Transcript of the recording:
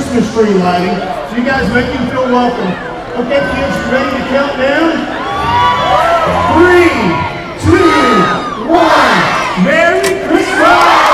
Christmas tree lighting. So you guys make him feel welcome. Okay, kids, you ready to count down? 3, 2, 1. Merry Christmas!